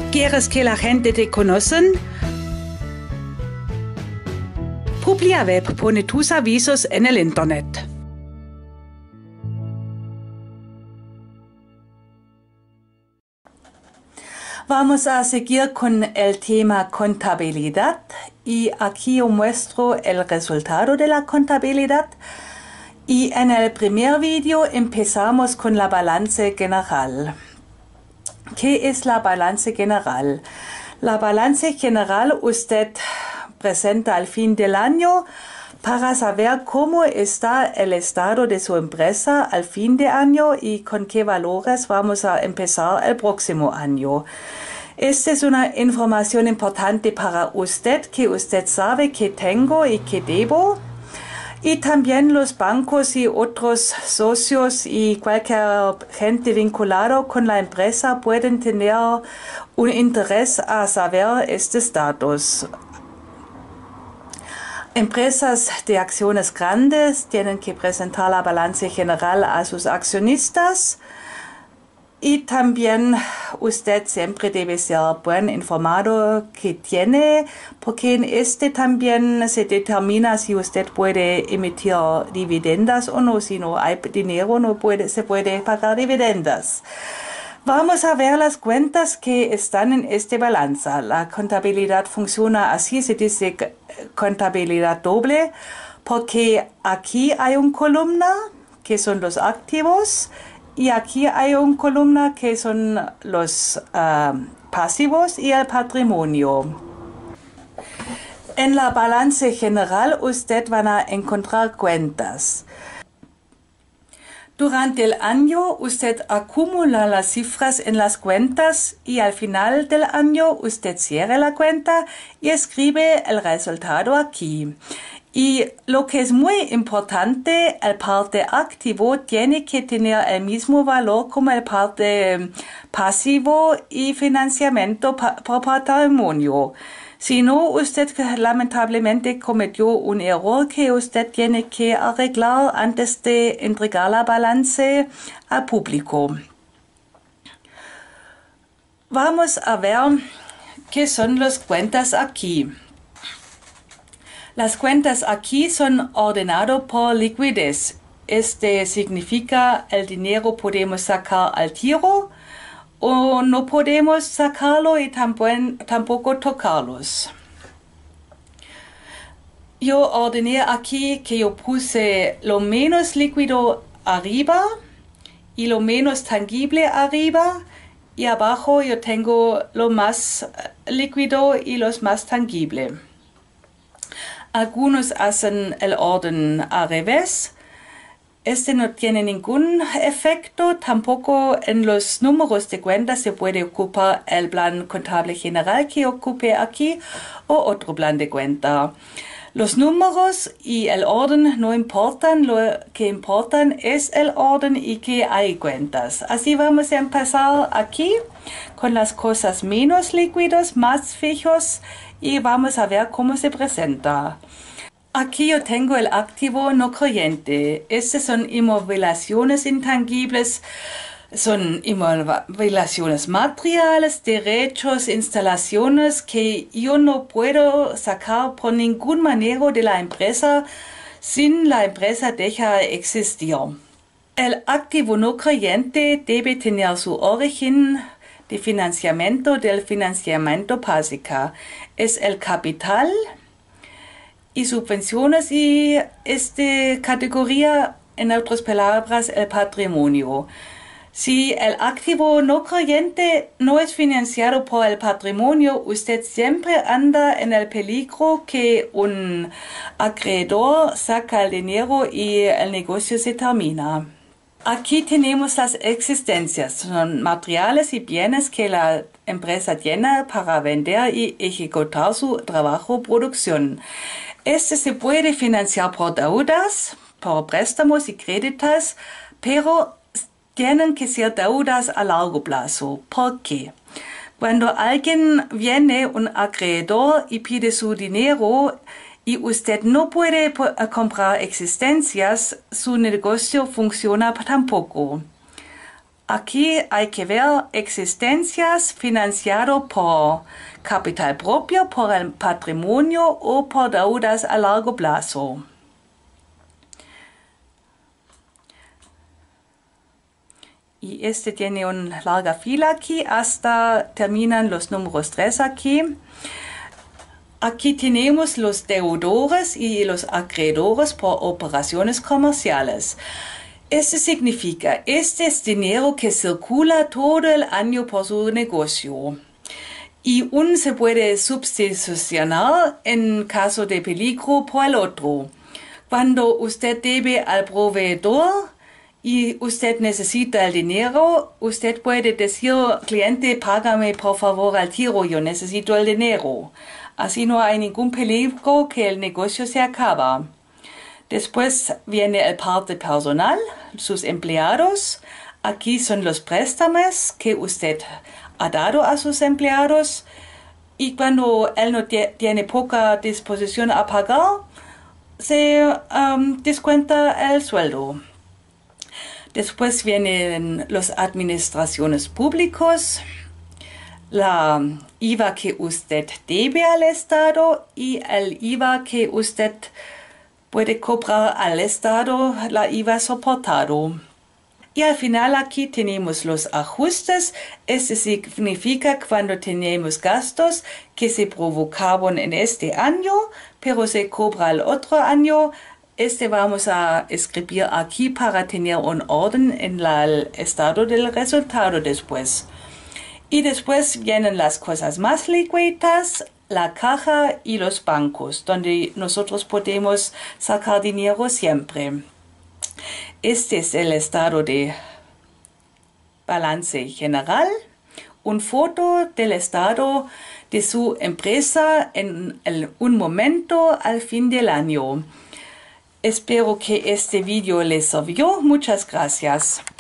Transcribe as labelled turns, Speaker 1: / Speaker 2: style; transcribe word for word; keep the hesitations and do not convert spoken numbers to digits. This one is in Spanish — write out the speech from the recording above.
Speaker 1: ¿Quieres que la gente te conozca? Publiaweb pone tus avisos en el Internet. Vamos a seguir con el tema contabilidad y aquí os muestro el resultado de la contabilidad. Y en el primer vídeo empezamos con la balance general. ¿Qué es la balance general? La balance general usted presenta al fin del año para saber cómo está el estado de su empresa al fin de año y con qué valores vamos a empezar el próximo año. Esta es una información importante para usted, que usted sabe qué tengo y qué debo. Y también los bancos y otros socios y cualquier gente vinculada con la empresa pueden tener un interés a saber estos datos. Empresas de acciones grandes tienen que presentar la balance general a sus accionistas. Y también usted siempre debe ser buen informado que tiene, porque en este también se determina si usted puede emitir dividendas o no. Si no hay dinero, no puede, se puede pagar dividendas. Vamos a ver las cuentas que están en este balanza. La contabilidad funciona así, se dice contabilidad doble, porque aquí hay una columna que son los activos. Y aquí hay una columna que son los uh, pasivos y el patrimonio. En la balance general usted van a encontrar cuentas. Durante el año usted acumula las cifras en las cuentas y al final del año usted cierra la cuenta y escribe el resultado aquí. Y lo que es muy importante, el parte activo tiene que tener el mismo valor como el parte pasivo y financiamiento por patrimonio. Si no, usted lamentablemente cometió un error que usted tiene que arreglar antes de entregar la balance al público. Vamos a ver qué son las cuentas aquí. Las cuentas aquí son ordenadas por liquidez. Este significa el dinero podemos sacar al tiro o no podemos sacarlo y tampoco tocarlos. Yo ordené aquí que yo puse lo menos líquido arriba y lo menos tangible arriba, y abajo yo tengo lo más líquido y los más tangible. Algunos hacen el orden al revés. Este no tiene ningún efecto. Tampoco en los números de cuenta se puede ocupar el plan contable general que ocupe aquí o otro plan de cuenta. Los números y el orden no importan. Lo que importan es el orden y que hay cuentas. Así vamos a empezar aquí con las cosas menos líquidas, más fijos, y vamos a ver cómo se presenta. Aquí yo tengo el activo no corriente. Estas son inmovilizaciones intangibles, son inmovilizaciones materiales, derechos, instalaciones que yo no puedo sacar por ningún manera de la empresa sin la empresa deja de existir. El activo no corriente debe tener su origen de financiamiento del financiamiento básico. Es el capital y subvenciones y esta categoría, en otras palabras, el patrimonio. Si el activo no corriente no es financiado por el patrimonio, usted siempre anda en el peligro que un acreedor saca el dinero y el negocio se termina. Aquí tenemos las existencias, son materiales y bienes que la empresa tiene para vender y ejecutar su trabajo o producción. Este se puede financiar por deudas, por préstamos y créditos, pero tienen que ser deudas a largo plazo. ¿Por qué? Cuando alguien viene, un acreedor, y pide su dinero, y usted no puede comprar existencias, su negocio funciona tampoco. Aquí hay que ver existencias financiado por capital propio, por el patrimonio o por deudas a largo plazo. Y este tiene una larga fila aquí hasta terminan los números tres aquí. Aquí tenemos los deudores y los acreedores por operaciones comerciales. Esto significa, este es dinero que circula todo el año por su negocio. Y uno se puede substitucionar en caso de peligro por el otro. Cuando usted debe al proveedor y usted necesita el dinero, usted puede decir, cliente, págame por favor al tiro, yo necesito el dinero. Así no hay ningún peligro que el negocio se acaba. Después viene el parte personal, sus empleados. Aquí son los préstamos que usted ha dado a sus empleados. Y cuando él no tiene poca disposición a pagar, se um, descuenta el sueldo. Después vienen las administraciones públicas, la I V A que usted debe al Estado y el I V A que usted puede cobrar al Estado, la I V A soportado. Y al final aquí tenemos los ajustes. Esto significa cuando tenemos gastos que se provocaron en este año, pero se cobra el otro año. Este vamos a escribir aquí para tener un orden en la, el estado del resultado después. Y después vienen las cosas más liquidas, la caja y los bancos, donde nosotros podemos sacar dinero siempre. Este es el estado de balance general, una foto del estado de su empresa en el, un momento al fin del año. Espero que este video les sirvió. Muchas gracias.